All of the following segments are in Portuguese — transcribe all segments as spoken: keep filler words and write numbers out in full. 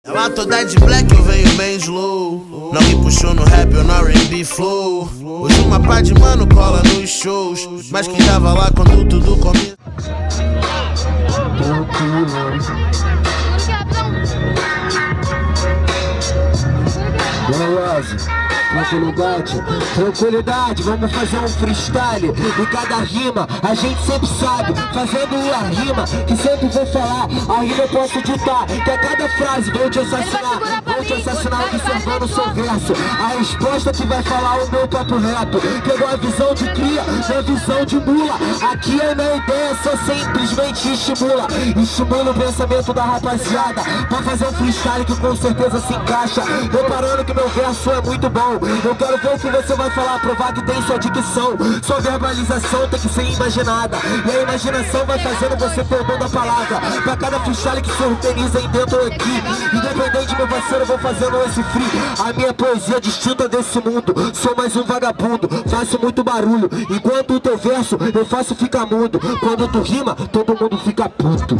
Ela toda de black, eu venho bem slow. Não me puxou no rap ou no R and B flow. Hoje uma pá de mano cola nos shows, mas quem tava lá quando tudo começou. Tranquilidade, tranquilidade, vamos fazer um freestyle. E cada rima a gente sempre sabe, fazendo a rima que sempre vou falar. A rima eu posso ditar, que a cada frase vou te assassinar, vou te assassinar observando o seu verso. A resposta que vai falar o meu papo reto. Pegou a visão de cria, a visão de mula. Aqui a minha ideia só simplesmente estimula. Estimula o pensamento da rapaziada pra fazer um freestyle que com certeza se encaixa. Reparando que meu verso é muito bom. Eu quero ver o que você vai falar, provar que tem sua dicção. Sua verbalização tem que ser imaginada. E a imaginação vai fazendo você ter o dom da palavra. Pra cada freestyle que se organiza aí dentro aqui. Independente, meu parceiro, eu vou fazendo esse free. A minha poesia distinta desse mundo. Sou mais um vagabundo, faço muito barulho. Enquanto o teu verso eu faço ficar mudo. Quando tu rima, todo mundo fica puto.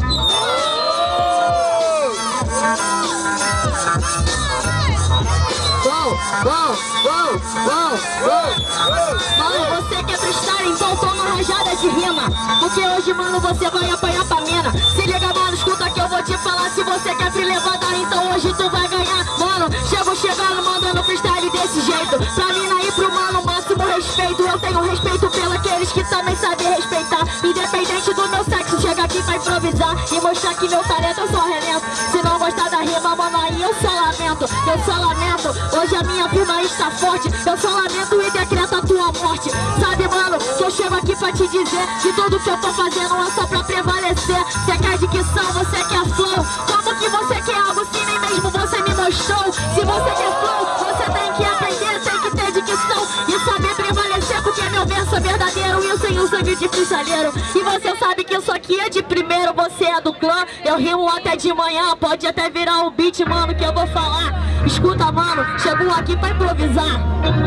Mano, você quer freestyle, então toma rajada de rima. Porque hoje, mano, você vai apanhar pra mina. Se liga, mano, escuta que eu vou te falar. Se você quer free levantar, então hoje tu vai ganhar. Mano, chego chegando, mandando freestyle desse jeito. Pra mina e pro mano, máximo respeito. Eu tenho respeito pelos aqueles que também sabem respeitar. Independente do meu sexo, chega aqui pra improvisar e mostrar que meu talento eu só relento. Se não gostar da rima, mano, aí eu só lamento. Eu só lamento, hoje a minha firma está forte. Eu só lamento e decreto a tua morte. Sabe, mano, que eu chego aqui pra te dizer que tudo que eu tô fazendo é só pra prevalecer. Você quer dicção, você quer flow. Como que você quer algo se nem mesmo você me mostrou? Se você quer flow, você tem que aprender, tem que ter dicção e saber prevalecer, porque meu verso é verdadeiro e eu tenho o sangue de freestyleiro. E você sabe que isso aqui é de primeiro, você é do clã. Eu rimo até de manhã, pode até virar um beat, mano, que eu vou falar. Escuta, mano, chegou aqui pra improvisar.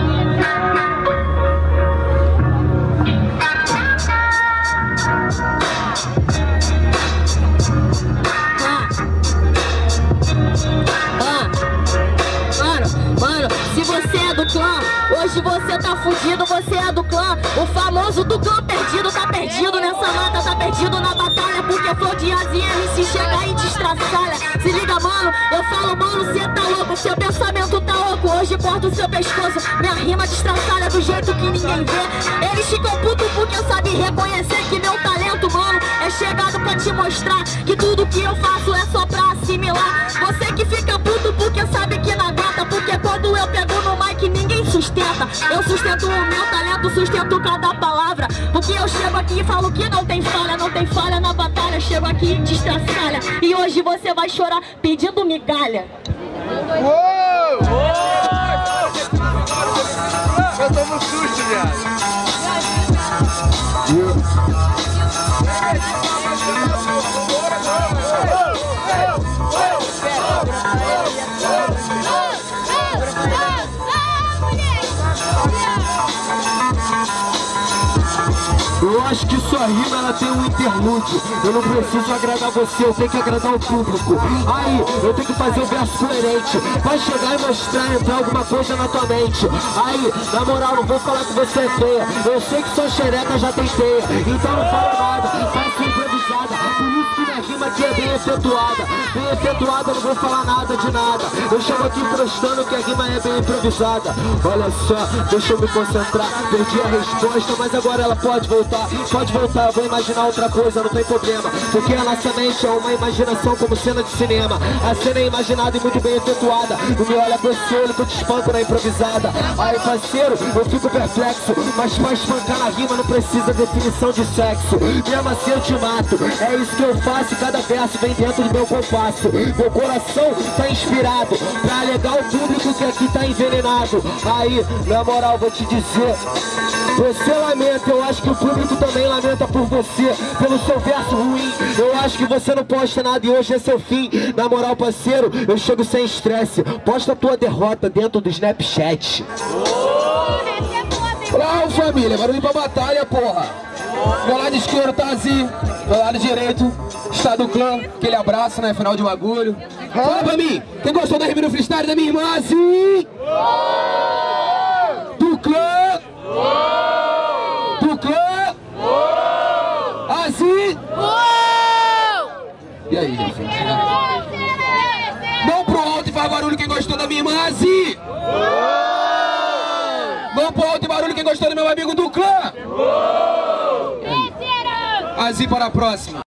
Se você é do clã, hoje você tá fudido, você é do clã. O famoso do clã perdido, tá perdido nessa mata, tá perdido na batalha. Porque flor de A Z R se chega e te estraçalha. Se liga, mano, eu falo, mano, cê tá louco. Seu pensamento tá louco, hoje corto o seu pescoço. Minha rima te estraçalha do jeito que ninguém vê. Eles ficam putos porque sabem reconhecer que meu talento, mano, é chegado pra te mostrar que tudo que eu faço é só pra assimilar. Você que fica puto porque sabe que não aguenta. Porque quando eu pego no mic ninguém sustenta. Eu sustento o meu talento, sustento cada palavra. Porque eu chego aqui e falo que não tem falha, não tem falha na batalha. Chego aqui e te estraçalha. E hoje você vai chorar pedindo migalha. Uou! Eu tô no susto, viado. Eu acho que sua rima ela tem um interlúdio. Eu não preciso agradar você, eu tenho que agradar o público. Aí, eu tenho que fazer o verso coerente. Vai chegar e mostrar, entrar alguma coisa na tua mente. Aí, na moral, não vou falar que você é feia. Eu sei que sua xereca já tem teia. Então não falo nada, faço improvisada. Por isso que minha rima aqui é bem efetuada. Bem efetuada, eu não vou falar nada de nada. Eu chego aqui prestando que a rima é bem improvisada. Olha só, deixa eu me concentrar. Perdi a resposta, mas agora ela pode voltar. Pode voltar, eu vou imaginar outra coisa, não tem problema. Porque a nossa mente é uma imaginação como cena de cinema. A cena é imaginada e muito bem efetuada. Não me olha com esse olho que eu te espanco na improvisada. Aí, parceiro, eu fico perplexo. Mas pra espancar na rima não precisa definição de sexo. Mesmo assim eu te mato. É isso que eu faço e cada verso vem dentro do meu compasso. Meu coração tá inspirado pra alegar o público que aqui tá envenenado. Aí, na moral, vou te dizer, você lamenta, eu acho que o público também lamenta por você, pelo seu verso ruim. Eu acho que você não posta nada e hoje é seu fim. Na moral, parceiro, eu chego sem estresse. Posta a tua derrota dentro do Snapchat. Olá, família, barulho pra batalha, porra. Meu lado esquerdo tá assim, meu lado direito Está do clã, aquele abraço, né? Final de bagulho. Fala pra mim, quem gostou da rima do freestyle da minha irmã, assim? Do clã? Do clã? Assim? E aí, gente? Mão pro alto e faz barulho quem gostou da minha irmã, assim? Mão pro alto e barulho quem gostou do meu amigo do clã? Assim para a próxima.